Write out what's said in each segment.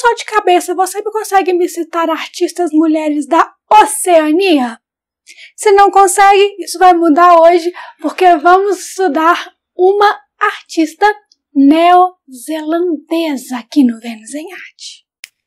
só de cabeça, você consegue me citar artistas mulheres da Oceania? Se não consegue, isso vai mudar hoje, porque vamos estudar uma artista neozelandesa aqui no Vênus em Arte.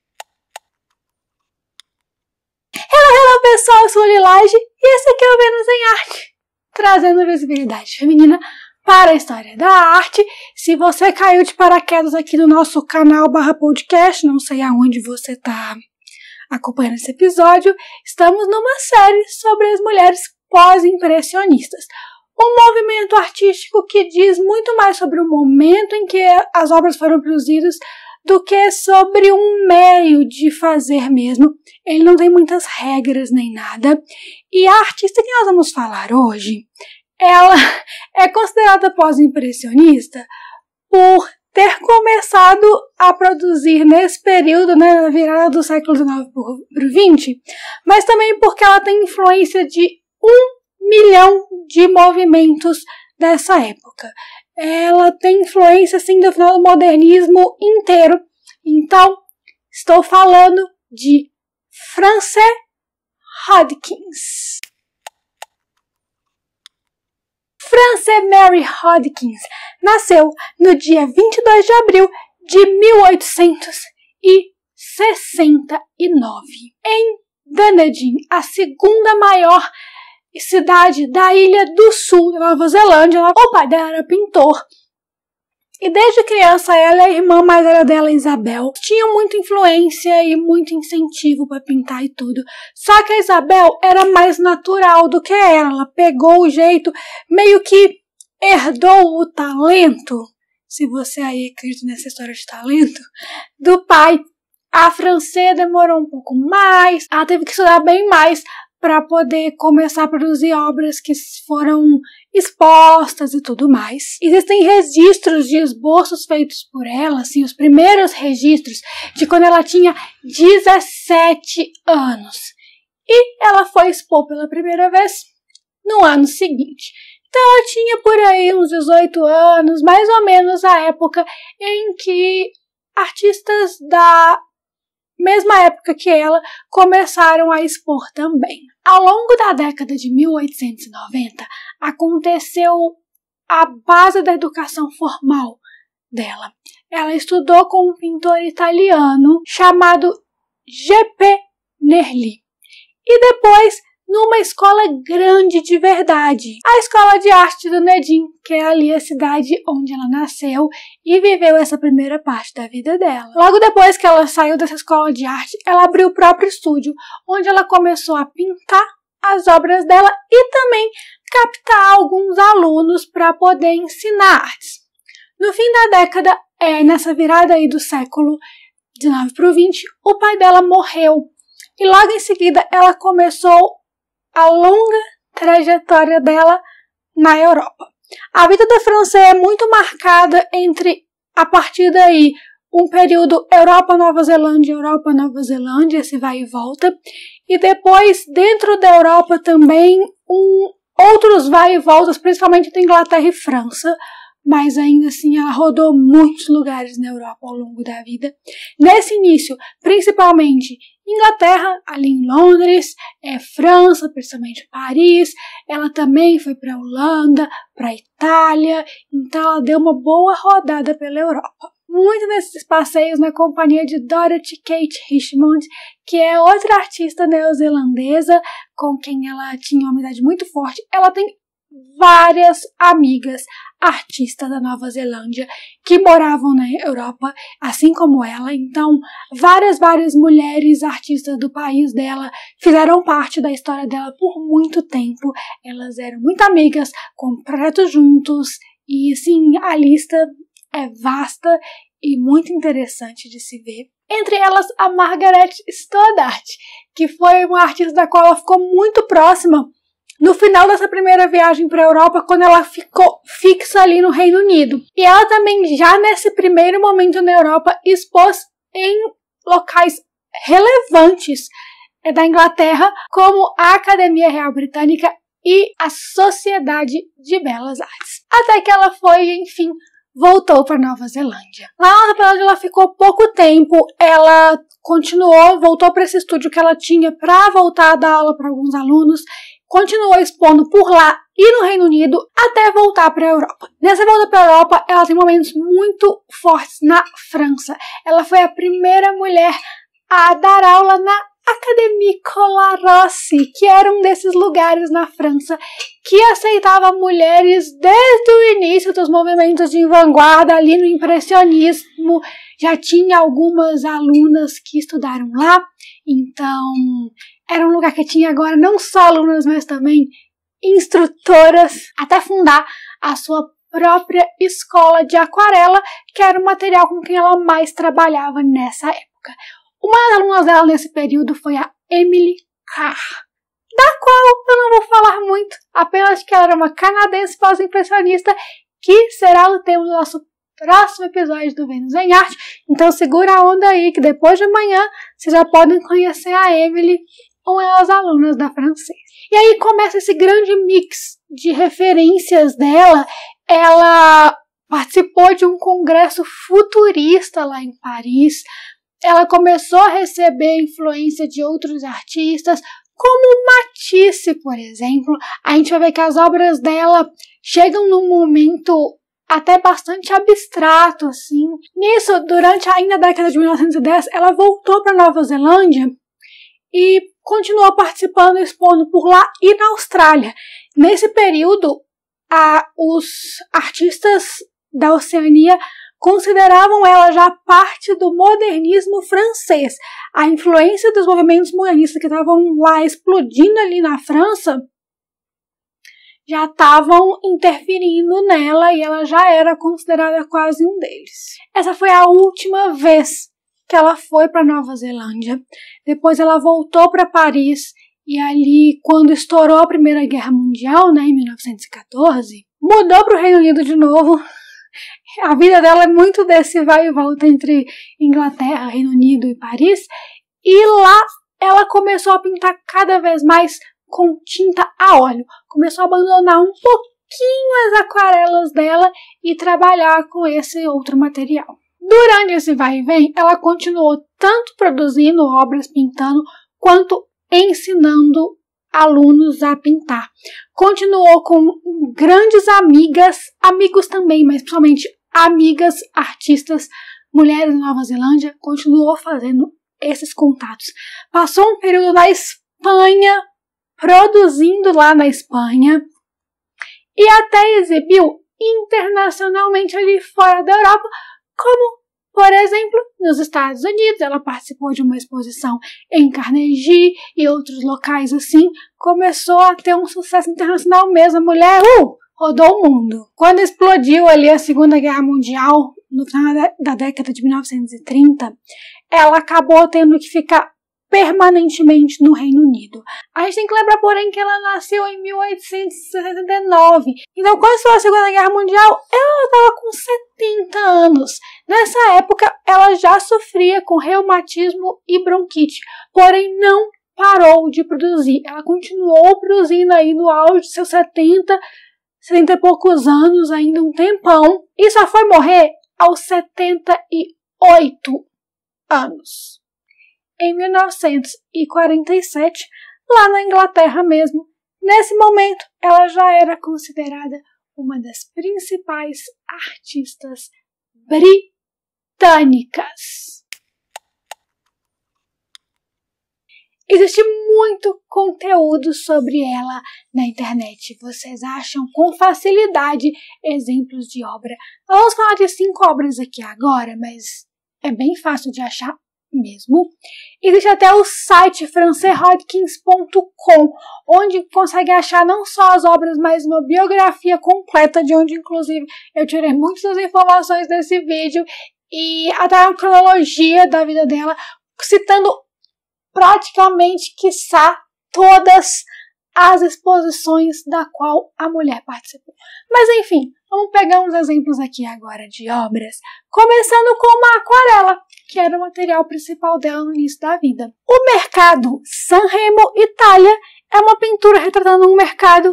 Hello pessoal, eu sou a Lilage e esse aqui é o Vênus em Arte, trazendo visibilidade feminina para a história da arte. Se você caiu de paraquedas aqui no nosso canal /podcast, não sei aonde você está acompanhando esse episódio, estamos numa série sobre as mulheres pós-impressionistas. Um movimento artístico que diz muito mais sobre o momento em que as obras foram produzidas do que sobre um meio de fazer mesmo. Ele não tem muitas regras nem nada. E a artista que nós vamos falar hoje, ela é considerada pós-impressionista por ter começado a produzir nesse período, né, na virada do século XIX para o XX, mas também porque ela tem influência de 1 milhão de movimentos dessa época. Ela tem influência, assim, do final do modernismo inteiro. Então, estou falando de Frances Hodgkins. Frances Mary Hodgkins nasceu no dia 22 de abril de 1869 em Dunedin, a segunda maior cidade da Ilha do Sul, da Nova Zelândia. O pai dela era pintor. E desde criança, ela e a irmã mais velha dela, Isabel, tinham muita influência e muito incentivo para pintar e tudo. Só que a Isabel era mais natural do que ela. Ela pegou o jeito, meio que herdou o talento, se você aí acredita nessa história de talento, do pai. A Frances demorou um pouco mais, ela teve que estudar bem mais para poder começar a produzir obras que foram expostas e tudo mais. Existem registros de esboços feitos por ela, assim, os primeiros registros de quando ela tinha 17 anos. E ela foi expor pela primeira vez no ano seguinte. Então ela tinha por aí uns 18 anos, mais ou menos a época em que artistas da mesma época que ela começaram a expor também. Ao longo da década de 1890, aconteceu a base da educação formal dela. Ela estudou com um pintor italiano chamado G.P. Nerli. E depois, numa escola grande de verdade, a Escola de Arte de Dunedin, que é ali a cidade onde ela nasceu e viveu essa primeira parte da vida dela. Logo depois que ela saiu dessa escola de arte, ela abriu o próprio estúdio, onde ela começou a pintar as obras dela e também captar alguns alunos para poder ensinar artes. No fim da década, nessa virada aí do século XIX para o XX, o pai dela morreu e logo em seguida ela começou a longa trajetória dela na Europa. A vida da Frances é muito marcada entre, a partir daí, um período Europa-Nova Zelândia, esse vai e volta, e depois, dentro da Europa também, outros vai e voltas, principalmente entre Inglaterra e França, mas ainda assim ela rodou muitos lugares na Europa ao longo da vida. Nesse início, principalmente Inglaterra, ali em Londres, França, principalmente Paris, ela também foi para a Holanda, para a Itália, então ela deu uma boa rodada pela Europa. Muito nesses passeios na companhia de Dorothy Kate Richmond, que é outra artista neozelandesa com quem ela tinha uma amizade muito forte. Ela tem várias amigas artistas da Nova Zelândia que moravam na Europa, assim como ela. Então, várias mulheres artistas do país dela fizeram parte da história dela por muito tempo. Elas eram muito amigas, com projetos juntos, e assim, a lista é vasta e muito interessante de se ver. Entre elas, a Margaret Stoddart, que foi uma artista da qual ela ficou muito próxima no final dessa primeira viagem para a Europa, quando ela ficou fixa ali no Reino Unido. E ela também, já nesse primeiro momento na Europa, expôs em locais relevantes da Inglaterra, como a Academia Real Britânica e a Sociedade de Belas Artes. Até que ela foi, enfim, voltou para Nova Zelândia. Lá na Nova Zelândia ela ficou pouco tempo, ela voltou para esse estúdio que ela tinha para voltar a dar aula para alguns alunos, continuou expondo por lá e no Reino Unido até voltar para a Europa. Nessa volta para a Europa, ela tem momentos muito fortes na França. Ela foi a primeira mulher a dar aula na Académie Colarossi, que era um desses lugares na França que aceitava mulheres desde o início dos movimentos de vanguarda, ali no impressionismo. Já tinha algumas alunas que estudaram lá, então era um lugar que tinha agora não só alunas, mas também instrutoras, até fundar a sua própria escola de aquarela, que era o material com que ela mais trabalhava nessa época. Uma das alunas dela nesse período foi a Emily Carr, da qual eu não vou falar muito, apenas que ela era uma canadense pós-impressionista, que será o tema do nosso próximo episódio do Vênus em Arte. Então segura a onda aí, que depois de amanhã vocês já podem conhecer a Emily, uma das alunas da francês. E aí começa esse grande mix de referências dela. Ela participou de um congresso futurista lá em Paris. Ela começou a receber a influência de outros artistas, como Matisse, por exemplo. A gente vai ver que as obras dela chegam num momento até bastante abstrato, assim. Nisso, durante ainda a década de 1910, ela voltou para Nova Zelândia e continuou participando e expondo por lá e na Austrália. Nesse período, os artistas da Oceania consideravam ela já parte do modernismo francês. A influência dos movimentos modernistas que estavam lá explodindo ali na França já estavam interferindo nela e ela já era considerada quase um deles. Essa foi a última vez que ela foi para Nova Zelândia. Depois ela voltou para Paris e ali, quando estourou a Primeira Guerra Mundial, né, em 1914, mudou para o Reino Unido de novo. A vida dela é muito desse vai e volta entre Inglaterra, Reino Unido e Paris. E lá ela começou a pintar cada vez mais com tinta a óleo. Começou a abandonar um pouquinho as aquarelas dela e trabalhar com esse outro material. Durante esse vai e vem, ela continuou tanto produzindo obras pintando, quanto ensinando alunos a pintar. Continuou com grandes amigos também, mas principalmente amigas, artistas, mulheres da Nova Zelândia, continuou fazendo esses contatos. Passou um período na Espanha, produzindo lá na Espanha, e até exibiu internacionalmente ali fora da Europa, como, por exemplo, nos Estados Unidos. Ela participou de uma exposição em Carnegie e outros locais assim. Começou a ter um sucesso internacional mesmo. A mulher rodou o mundo. Quando explodiu ali a Segunda Guerra Mundial, no final da década de 1930, ela acabou tendo que ficar permanentemente no Reino Unido. A gente tem que lembrar, porém, que ela nasceu em 1869. Então, quando foi a Segunda Guerra Mundial, ela estava com 70 anos. Nessa época, ela já sofria com reumatismo e bronquite, porém não parou de produzir. Ela continuou produzindo aí no auge de seus 70 e poucos anos, ainda um tempão, e só foi morrer aos 78 anos. Em 1947, lá na Inglaterra mesmo. Nesse momento, ela já era considerada uma das principais artistas britânicas. Existe muito conteúdo sobre ela na internet. Vocês acham com facilidade exemplos de obra. Vamos falar de 5 obras aqui agora, mas é bem fácil de achar mesmo. Existe até o site francehodkins.com, onde consegue achar não só as obras, mas uma biografia completa, de onde inclusive eu tirei muitas informações desse vídeo e até a cronologia da vida dela, citando praticamente, quiçá, todas as exposições da qual a mulher participou. Mas enfim, vamos pegar uns exemplos aqui agora de obras, começando com uma aquarela, que era o material principal dela no início da vida. O mercado Sanremo, Itália, é uma pintura retratando um mercado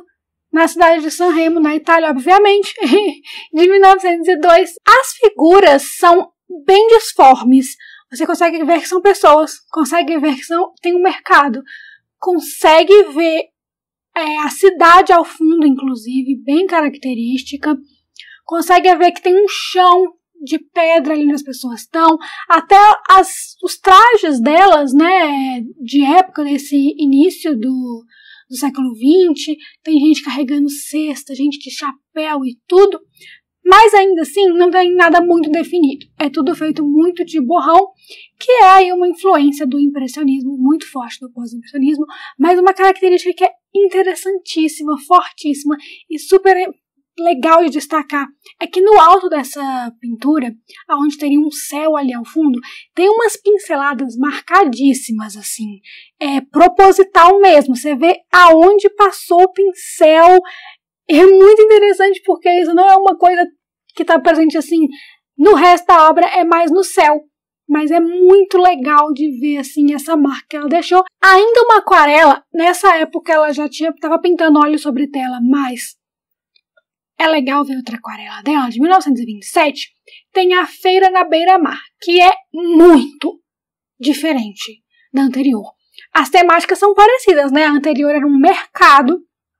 na cidade de San Remo, na Itália, obviamente, de 1902. As figuras são bem disformes. Você consegue ver que são pessoas, consegue ver que tem um mercado, consegue ver a cidade ao fundo, inclusive, bem característica, consegue ver que tem um chão de pedra ali onde as pessoas estão, até os trajes delas, né, de época, desse início do século XX, tem gente carregando cesta, gente de chapéu e tudo, mas ainda assim não tem nada muito definido. É tudo feito muito de borrão, que é aí uma influência do impressionismo, muito forte do pós-impressionismo, mas uma característica que é interessantíssima, fortíssima e super legal de destacar é que no alto dessa pintura, onde teria um céu ali ao fundo, tem umas pinceladas marcadíssimas, assim, proposital mesmo. Você vê aonde passou o pincel. É muito interessante porque isso não é uma coisa que está presente assim no resto da obra, é mais no céu. Mas é muito legal de ver assim essa marca que ela deixou. Ainda uma aquarela, nessa época ela já estava pintando óleo sobre tela, mas é legal ver outra aquarela dela, de 1927, tem a Feira na Beira-Mar, que é muito diferente da anterior. As temáticas são parecidas, né? A anterior era um mercado,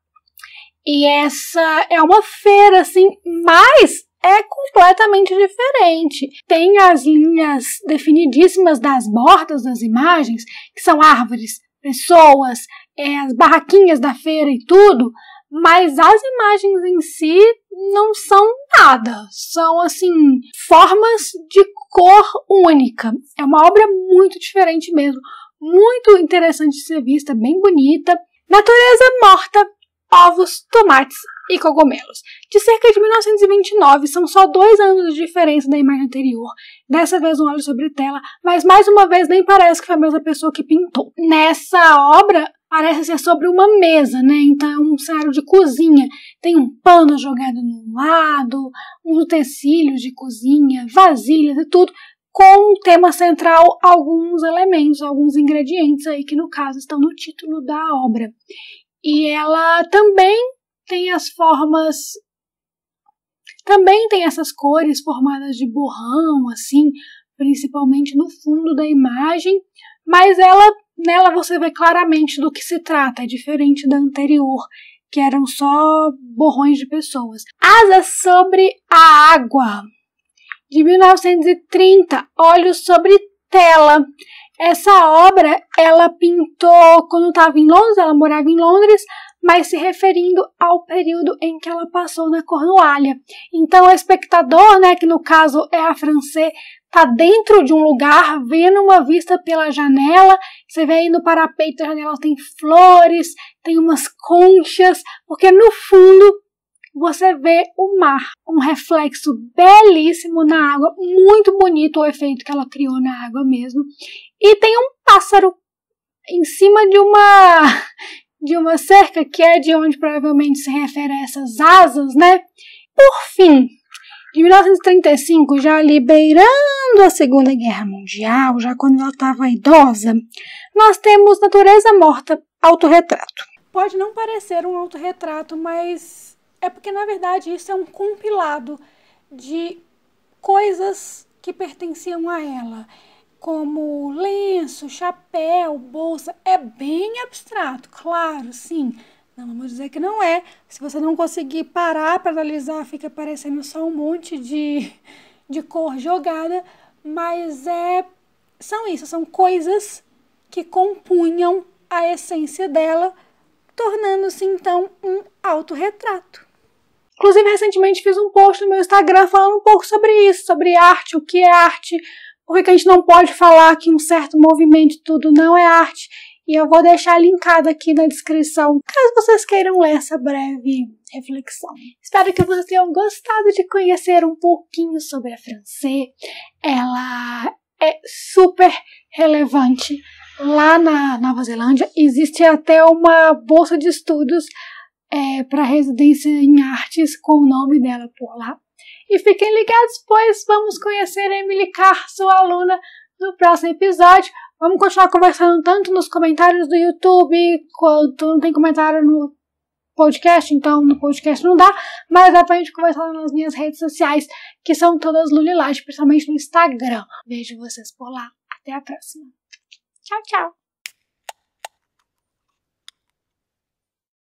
e essa é uma feira, assim, mas é completamente diferente. Tem as linhas definidíssimas das bordas das imagens, que são árvores, pessoas, as barraquinhas da feira e tudo, mas as imagens em si não são nada. São, assim, formas de cor única. É uma obra muito diferente mesmo, muito interessante de ser vista, bem bonita. Natureza morta, ovos, tomates e cogumelos. De cerca de 1929, são só 2 anos de diferença da imagem anterior. Dessa vez um óleo sobre tela, mas mais uma vez nem parece que foi a mesma pessoa que pintou. Nessa obra, parece ser sobre uma mesa, né? Então é um cenário de cozinha. Tem um pano jogado num lado, uns utensílios de cozinha, vasilhas e tudo, com o tema central alguns elementos, alguns ingredientes aí que no caso estão no título da obra. E ela também tem as formas, também tem essas cores formadas de borrão, assim, principalmente no fundo da imagem, mas nela você vê claramente do que se trata, é diferente da anterior, que eram só borrões de pessoas. Asas sobre a água, de 1930, Olhos sobre tela. Essa obra ela pintou quando estava em Londres, ela morava em Londres, mas se referindo ao período em que ela passou na Cornualha. Então o espectador, né, que no caso é a Francê, está dentro de um lugar, vendo uma vista pela janela, você vê aí no parapeito da janela tem flores, tem umas conchas, porque no fundo você vê o mar, um reflexo belíssimo na água, muito bonito o efeito que ela criou na água mesmo. E tem um pássaro em cima de uma cerca, que é de onde provavelmente se refere a essas asas, né? Por fim, de 1935, já ali beirando a Segunda Guerra Mundial, já quando ela estava idosa, nós temos Natureza Morta, autorretrato. Pode não parecer um autorretrato, mas é porque, na verdade, isso é um compilado de coisas que pertenciam a ela, como lenço, chapéu, bolsa. É bem abstrato, claro, sim. Não vamos dizer que não é. Se você não conseguir parar para analisar, fica parecendo só um monte de cor jogada, mas são coisas que compunham a essência dela, tornando-se então um autorretrato. Inclusive, recentemente fiz um post no meu Instagram falando um pouco sobre isso, sobre arte, o que é arte, por que a gente não pode falar que um certo movimento tudo não é arte. E eu vou deixar linkado aqui na descrição, caso vocês queiram ler essa breve reflexão. Espero que vocês tenham gostado de conhecer um pouquinho sobre a Francê. Ela é super relevante lá na Nova Zelândia. Existe até uma bolsa de estudos para residência em artes com o nome dela por lá. E fiquem ligados, pois vamos conhecer a Emily Carr, sua aluna, no próximo episódio. Vamos continuar conversando tanto nos comentários do YouTube, quanto não tem comentário no podcast, então no podcast não dá, mas dá pra gente conversar nas minhas redes sociais, que são todas Lulilage, principalmente no Instagram. Vejo vocês por lá. Até a próxima. Tchau, tchau.